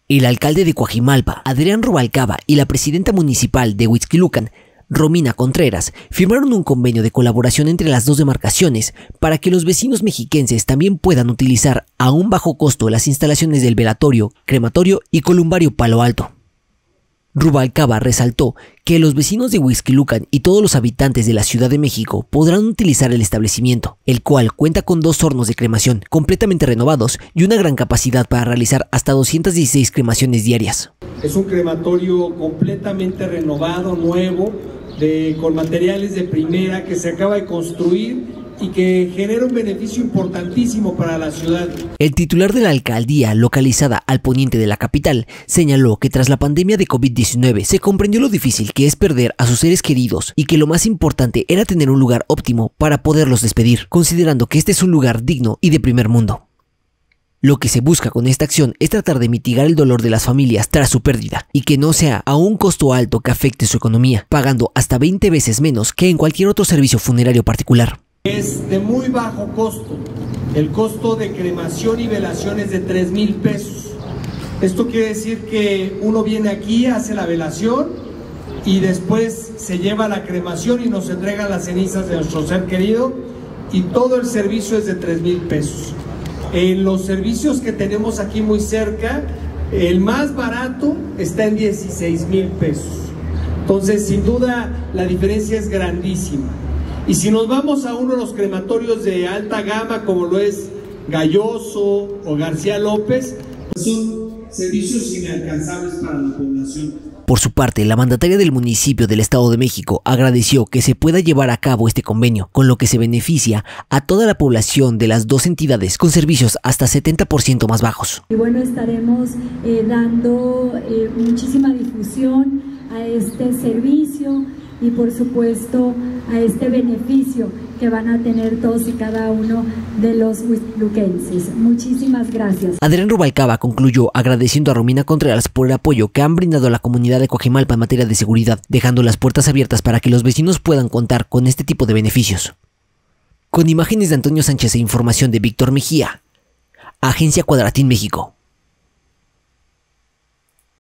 El alcalde de Coajimalpa, Adrián Rubalcaba, y la presidenta municipal de Huixquilucan, Romina Contreras, firmaron un convenio de colaboración entre las dos demarcaciones para que los vecinos mexiquenses también puedan utilizar a un bajo costo las instalaciones del velatorio, crematorio y columbario Palo Alto. Rubalcaba resaltó que los vecinos de Huixquilucan y todos los habitantes de la Ciudad de México podrán utilizar el establecimiento, el cual cuenta con 2 hornos de cremación completamente renovados y una gran capacidad para realizar hasta 216 cremaciones diarias. Es un crematorio completamente renovado, nuevo, con materiales de primera que se acaba de construir y que genera un beneficio importantísimo para la ciudad. El titular de la alcaldía, localizada al poniente de la capital, señaló que tras la pandemia de COVID-19 se comprendió lo difícil que es perder a sus seres queridos y que lo más importante era tener un lugar óptimo para poderlos despedir, considerando que este es un lugar digno y de primer mundo. Lo que se busca con esta acción es tratar de mitigar el dolor de las familias tras su pérdida y que no sea a un costo alto que afecte su economía, pagando hasta 20 veces menos que en cualquier otro servicio funerario particular. Es de muy bajo costo. El costo de cremación y velación es de 3,000 pesos. Esto quiere decir que uno viene aquí, hace la velación y después se lleva la cremación y nos entrega las cenizas de nuestro ser querido, y todo el servicio es de 3,000 pesos. En los servicios que tenemos aquí muy cerca, el más barato está en 16,000 pesos. Entonces, sin duda, la diferencia es grandísima. Y si nos vamos a uno de los crematorios de alta gama, como lo es Galloso o García López, son servicios inalcanzables para la población. Por su parte, la mandataria del municipio del Estado de México agradeció que se pueda llevar a cabo este convenio, con lo que se beneficia a toda la población de las dos entidades con servicios hasta 70% más bajos. Y bueno, estaremos dando muchísima difusión a este servicio y por supuesto a este beneficio que van a tener todos y cada uno de los huixquiluquenses. Muchísimas gracias. Adrián Rubalcaba concluyó agradeciendo a Romina Contreras por el apoyo que han brindado a la comunidad de Coajimalpa en materia de seguridad, dejando las puertas abiertas para que los vecinos puedan contar con este tipo de beneficios. Con imágenes de Antonio Sánchez e información de Víctor Mejía, Agencia Cuadratín México.